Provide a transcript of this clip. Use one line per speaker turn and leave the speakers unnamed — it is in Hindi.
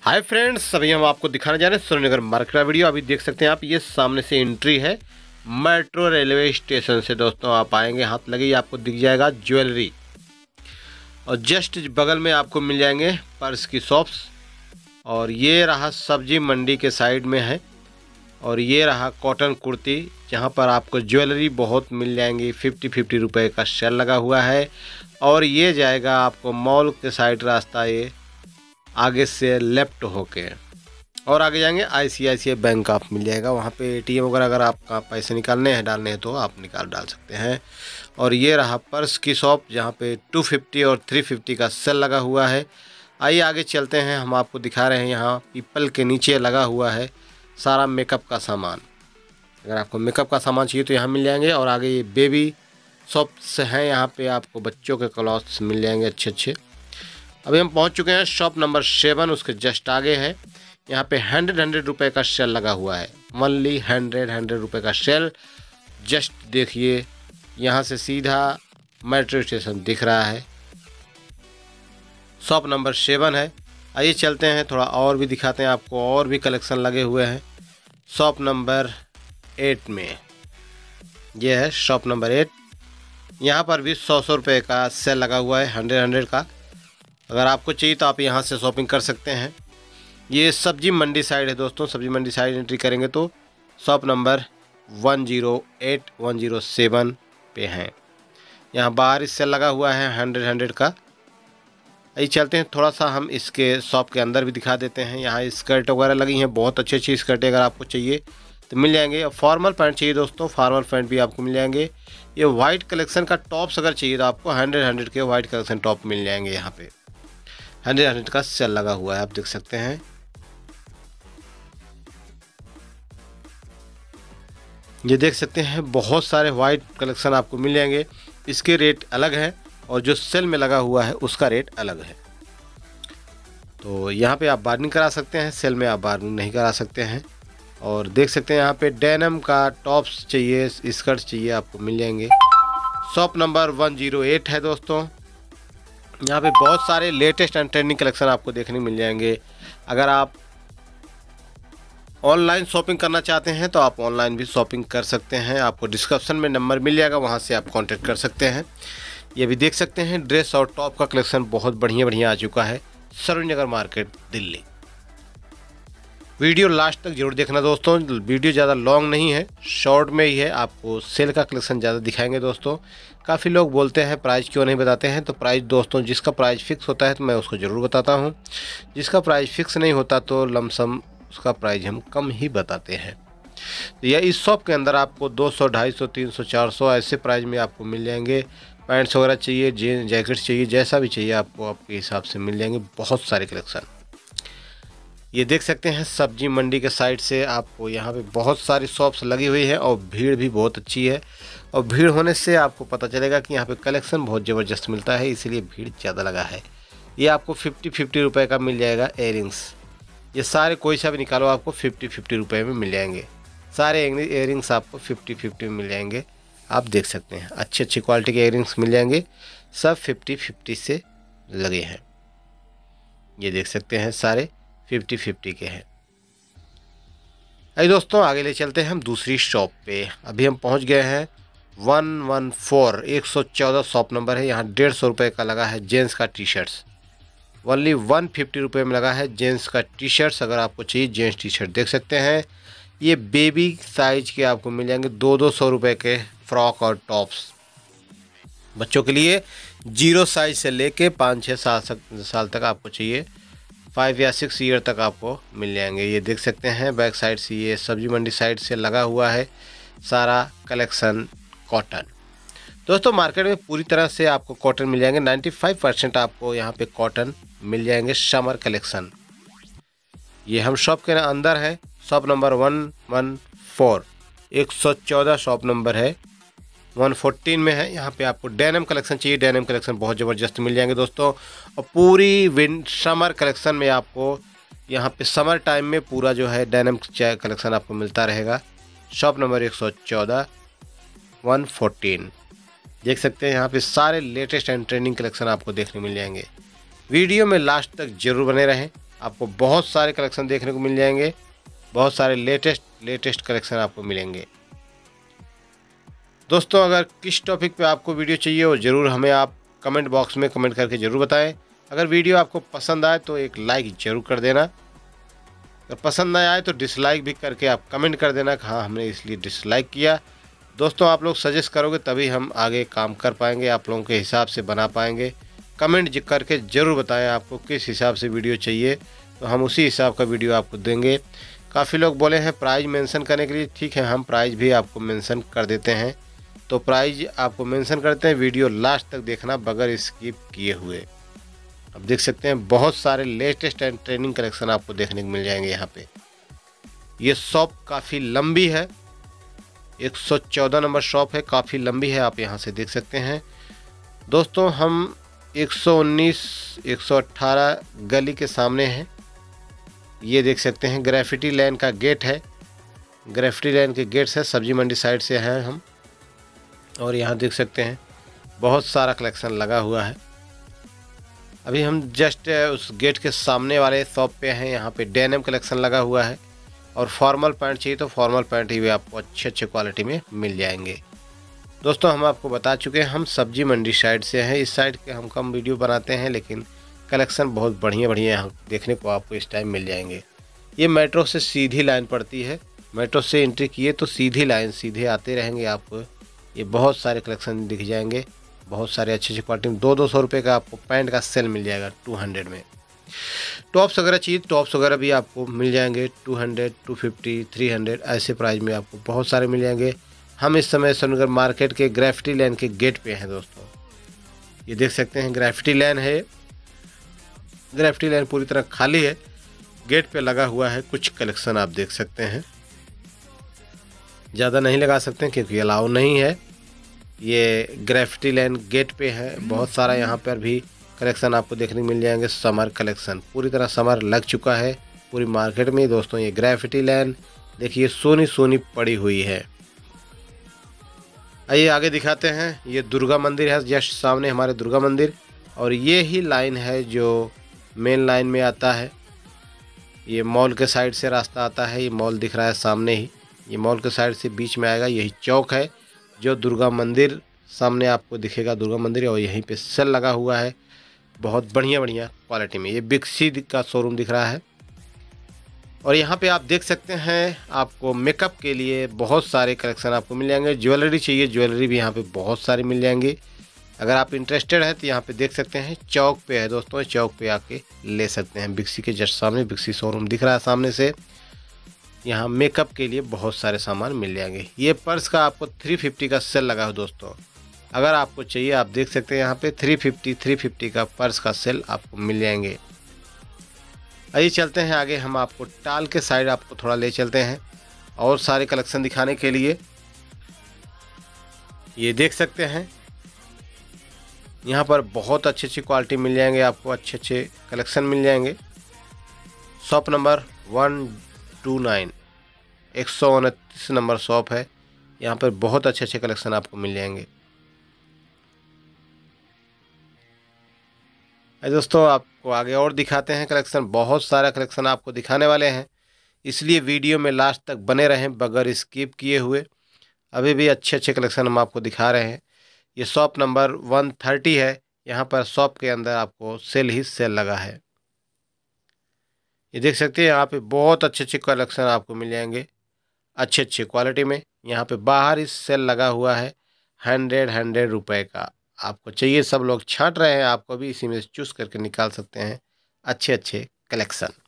हाय फ्रेंड्स, अभी हम आपको दिखाने जा रहे हैं सुरेंद्रनगर मार्केट का वीडियो। अभी देख सकते हैं आप, ये सामने से एंट्री है मेट्रो रेलवे स्टेशन से। दोस्तों आप आएंगे, हाथ लगे आपको दिख जाएगा ज्वेलरी, और जस्ट बगल में आपको मिल जाएंगे पर्स की शॉप्स। और ये रहा सब्जी मंडी के साइड में है, और ये रहा कॉटन कुर्ती, जहाँ पर आपको ज्वेलरी बहुत मिल जाएंगी। 50-50 रुपये का सेल लगा हुआ है। और ये जाएगा आपको मॉल के साइड रास्ता, ये आगे से लेफ्ट होके, और आगे जाएंगे ICICI बैंक आप मिल जाएगा। वहाँ पे ATM वगैरह अगर आपका पैसे निकालने हैं, डालने हैं, तो आप डाल सकते हैं। और ये रहा पर्स की शॉप, जहाँ पे 250 और 350 का सेल लगा हुआ है। आइए आगे चलते हैं, हम आपको दिखा रहे हैं। यहाँ पीपल के नीचे लगा हुआ है सारा मेकअप का सामान। अगर आपको मेकअप का सामान चाहिए तो यहाँ मिल जाएंगे। और आगे ये बेबी शॉप्स हैं, यहाँ पे आपको बच्चों के क्लॉथ्स मिल जाएंगे अच्छे। अभी हम पहुँच चुके हैं शॉप नंबर 7, उसके जस्ट आगे है। यहाँ पे 100 रुपये का सेल लगा हुआ है। ओनली 100 रुपये का सेल। जस्ट देखिए, यहाँ से सीधा मेट्रो स्टेशन दिख रहा है। शॉप नंबर 7 है। आइए चलते हैं, थोड़ा और भी दिखाते हैं आपको, और भी कलेक्शन लगे हुए हैं शॉप नंबर 8 में। यह है शॉप नंबर 8। यहाँ पर भी 100 रुपये का सेल लगा हुआ है, 100 का। अगर आपको चाहिए तो आप यहाँ से शॉपिंग कर सकते हैं। ये सब्जी मंडी साइड है दोस्तों। सब्जी मंडी साइड एंट्री करेंगे तो शॉप नंबर 108, 107 पे हैं। यहाँ बाहर इस सेल लगा हुआ है 100 का। आइए चलते हैं, थोड़ा सा हम इसके शॉप के अंदर भी दिखा देते हैं। यहाँ स्कर्ट वगैरह लगी हैं, बहुत अच्छी स्कर्टें अगर आपको चाहिए तो मिल जाएंगे। और फॉर्मल पैंट चाहिए दोस्तों, फॉर्मल पैंट भी आपको मिल जाएंगे। ये वाइट कलेक्शन का टॉप्स अगर चाहिए तो आपको 100 के वाइट कलेक्शन टॉप मिल जाएंगे। यहाँ पे 100 का सेल लगा हुआ है, आप देख सकते हैं। ये देख सकते हैं, बहुत सारे वाइट कलेक्शन आपको मिल जाएंगे। इसके रेट अलग है, और जो सेल में लगा हुआ है उसका रेट अलग है। तो यहाँ पे आप बार्गेनिंग करा सकते हैं, सेल में आप बार्गेनिंग नहीं करा सकते हैं। और देख सकते हैं यहाँ पे डेनिम का टॉप्स चाहिए, स्कर्ट चाहिए, आपको मिल जाएंगे। शॉप नंबर 108 है दोस्तों। यहाँ पे बहुत सारे लेटेस्ट एंड ट्रेंडिंग कलेक्शन आपको देखने मिल जाएंगे। अगर आप ऑनलाइन शॉपिंग करना चाहते हैं तो आप ऑनलाइन भी शॉपिंग कर सकते हैं। आपको डिस्क्रिप्शन में नंबर मिल जाएगा, वहाँ से आप कांटेक्ट कर सकते हैं। ये भी देख सकते हैं, ड्रेस और टॉप का कलेक्शन बहुत बढ़िया आ चुका है Surendranagar market, Delhi. Video last तक जरूर देखना दोस्तों। वीडियो ज़्यादा लॉन्ग नहीं है, शॉर्ट में ही है। आपको सेल का कलेक्शन ज़्यादा दिखाएंगे दोस्तों। काफ़ी लोग बोलते हैं प्राइस क्यों नहीं बताते हैं, तो प्राइस दोस्तों, जिसका प्राइस फिक्स होता है तो मैं उसको ज़रूर बताता हूँ। जिसका प्राइस फिक्स नहीं होता तो लमसम उसका प्राइस हम कम ही बताते हैं। तो यह इस शॉप के अंदर आपको 200, 250, 300, 400 ऐसे प्राइस में आपको मिल जाएंगे। पैंट्स वगैरह चाहिए, जीन्स जैकेट्स चाहिए, जैसा भी चाहिए आपको आपके हिसाब से मिल जाएंगे। बहुत सारे कलेक्शन ये देख सकते हैं। सब्जी मंडी के साइड से आपको यहाँ पे बहुत सारी शॉप्स लगी हुई है, और भीड़ भी बहुत अच्छी है। और भीड़ होने से आपको पता चलेगा कि यहाँ पे कलेक्शन बहुत ज़बरदस्त मिलता है, इसीलिए भीड़ ज़्यादा लगा है। ये आपको 50-50 रुपये का मिल जाएगा इयररिंग्स। ये सारे कोई सा भी निकालो आपको 50-50 रुपये में मिल जाएंगे। सारे इयररिंग्स आपको 50-50 में मिल जाएंगे। आप देख सकते हैं, अच्छी क्वालिटी के इयररिंग्स मिल जाएंगे, सब 50-50 से लगे हैं। ये देख सकते हैं, सारे 50-50 के हैं। अरे दोस्तों, आगे ले चलते हैं हम दूसरी शॉप पे। अभी हम पहुंच गए हैं 114, 114 शॉप नंबर है। यहाँ 150 रुपये का लगा है जेंट्स का टी-शर्ट्स। ओनली 150 रुपये में लगा है जेंट्स का टी-शर्ट्स। अगर आपको चाहिए जेंट्स टी-शर्ट देख सकते हैं। ये बेबी साइज के आपको मिल जाएंगे 200 रुपये के फ्रॉक और टॉप्स। बच्चों के लिए 0 साइज से लेके 5-6 साल तक आपको चाहिए, 5 या 6 ईयर तक आपको मिल जाएंगे। ये देख सकते हैं, बैक साइड से ये सब्जी मंडी साइड से लगा हुआ है सारा कलेक्शन कॉटन। दोस्तों मार्केट में पूरी तरह से आपको कॉटन मिल जाएंगे। 95% आपको यहाँ पे कॉटन मिल जाएंगे, समर कलेक्शन। ये हम शॉप के अंदर है, शॉप नंबर 114, 114 शॉप नंबर है, 114 में है। यहाँ पे आपको डेनिम कलेक्शन चाहिए, डेनिम कलेक्शन बहुत ज़बरदस्त मिल जाएंगे दोस्तों। और पूरी समर कलेक्शन में आपको यहाँ पे समर टाइम में पूरा जो है डेनिम कलेक्शन आपको मिलता रहेगा। शॉप नंबर 114, 114 देख सकते हैं। यहाँ पे सारे लेटेस्ट एंड ट्रेंडिंग कलेक्शन आपको देखने मिल जाएंगे। वीडियो में लास्ट तक जरूर बने रहें। आपको बहुत सारे कलेक्शन देखने को मिल जाएंगे, बहुत सारे लेटेस्ट कलेक्शन आपको मिलेंगे। दोस्तों अगर किस टॉपिक पे आपको वीडियो चाहिए वो ज़रूर हमें आप कमेंट बॉक्स में कमेंट करके ज़रूर बताएं। अगर वीडियो आपको पसंद आए तो एक लाइक ज़रूर कर देना, अगर पसंद ना आए तो डिसलाइक भी करके आप कमेंट कर देना कि हाँ हमने इसलिए डिसलाइक किया। दोस्तों आप लोग सजेस्ट करोगे तभी हम आगे काम कर पाएंगे, आप लोगों के हिसाब से बना पाएंगे। कमेंट करके ज़रूर बताएं आपको किस हिसाब से वीडियो चाहिए, तो हम उसी हिसाब का वीडियो आपको देंगे। काफ़ी लोग बोले हैं प्राइस मेंशन करने के लिए, ठीक है हम प्राइस भी आपको मेंशन कर देते हैं। तो प्राइस आपको मेंशन करते हैं, वीडियो लास्ट तक देखना बगैर स्किप किए हुए। अब देख सकते हैं बहुत सारे लेटेस्ट एंड ट्रेनिंग कलेक्शन आपको देखने को मिल जाएंगे यहाँ पे। ये शॉप काफ़ी लंबी है, 114 नंबर शॉप है, काफ़ी लंबी है, आप यहाँ से देख सकते हैं। दोस्तों हम 119 118 गली के सामने हैं। ये देख सकते हैं ग्रेफिटी लैन का गेट है, ग्रेफिटी लैन के गेट से सब्जी मंडी साइड से हैं हम। और यहाँ देख सकते हैं बहुत सारा कलेक्शन लगा हुआ है। अभी हम जस्ट उस गेट के सामने वाले शॉप पे हैं। यहाँ पे डेनिम कलेक्शन लगा हुआ है और फॉर्मल पैंट चाहिए तो फॉर्मल पैंट ही भी आपको अच्छे क्वालिटी में मिल जाएंगे। दोस्तों हम आपको बता चुके हैं हम सब्जी मंडी साइड से हैं, इस साइड के हम कम वीडियो बनाते हैं लेकिन कलेक्शन बहुत बढ़िया यहाँ देखने को आपको इस टाइम मिल जाएंगे। ये मेट्रो से सीधी लाइन पड़ती है, मेट्रो से एंट्री किए तो सीधी लाइन सीधे आते रहेंगे आपको। ये बहुत सारे कलेक्शन दिख जाएंगे, बहुत सारे अच्छे क्वालिटी में 200 रुपये का आपको पैंट का सेल मिल जाएगा 200 में। टॉप्स वगैरह चाहिए, टॉप्स वगैरह भी आपको मिल जाएंगे 200, 250, 300 ऐसे प्राइस में आपको बहुत सारे मिल जाएंगे। हम इस समय सोनगर मार्केट के ग्रेफिटी लैन के गेट पे हैं। दोस्तों ये देख सकते हैं ग्रेफिटी लैन है, ग्रेफिटी लैन पूरी तरह खाली है, गेट पे लगा हुआ है। कुछ कलेक्शन आप देख सकते हैं, ज़्यादा नहीं लगा सकते हैं क्योंकि अलाउ नहीं है। ये ग्रेफिटी लैन गेट पे है, बहुत सारा यहाँ पर भी कलेक्शन आपको देखने को मिल जाएंगे। समर कलेक्शन पूरी तरह समर लग चुका है पूरी मार्केट में। दोस्तों ये ग्रेफिटी लैन देखिए सोनी पड़ी हुई है। आइए आगे दिखाते हैं, ये दुर्गा मंदिर है जस्ट सामने हमारे दुर्गा मंदिर, और ये ही लाइन है जो मेन लाइन में आता है। ये मॉल के साइड से रास्ता आता है, ये मॉल दिख रहा है सामने ही, ये मॉल के साइड से बीच में आएगा, यही चौक है जो दुर्गा मंदिर सामने आपको दिखेगा दुर्गा मंदिर। और यहीं पे सेल लगा हुआ है बहुत बढ़िया क्वालिटी में। ये बिक्सी का शोरूम दिख रहा है और यहाँ पे आप देख सकते हैं आपको मेकअप के लिए बहुत सारे कलेक्शन आपको मिल जाएंगे। ज्वेलरी चाहिए, ज्वेलरी भी यहाँ पे बहुत सारी मिल जाएंगी। अगर आप इंटरेस्टेड हैं तो यहाँ पे देख सकते हैं चौक पे है दोस्तों, चौक पे आके ले सकते हैं। बिक्सी के जस्ट सामने बिक्सी शोरूम दिख रहा है सामने से। यहाँ मेकअप के लिए बहुत सारे सामान मिल जाएंगे। ये पर्स का आपको 350 का सेल लगा है दोस्तों, अगर आपको चाहिए आप देख सकते हैं यहाँ पे 350 का पर्स का सेल आपको मिल जाएंगे। आइए चलते हैं आगे, हम आपको टाल के साइड आपको थोड़ा ले चलते हैं और सारे कलेक्शन दिखाने के लिए। ये देख सकते हैं यहाँ पर बहुत अच्छी क्वालिटी मिल जाएंगे आपको, अच्छे कलेक्शन मिल जाएंगे। शॉप नंबर 129 129 नंबर शॉप है, यहाँ पर बहुत अच्छे कलेक्शन आपको मिल जाएंगे। दोस्तों आपको आगे और दिखाते हैं कलेक्शन, बहुत सारा कलेक्शन आपको दिखाने वाले हैं, इसलिए वीडियो में लास्ट तक बने रहें बगैर स्किप किए हुए। अभी भी अच्छे कलेक्शन हम आपको दिखा रहे हैं। ये शॉप नंबर 130 है, यहाँ पर शॉप के अंदर आपको सेल ही सेल लगा है। ये देख सकते हैं यहाँ पे बहुत अच्छे कलेक्शन आपको मिल जाएंगे अच्छे क्वालिटी में। यहाँ पे बाहर ही सेल लगा हुआ है 100 रुपये का। आपको चाहिए, सब लोग छांट रहे हैं, आपको भी इसी में चूज करके निकाल सकते हैं अच्छे कलेक्शन।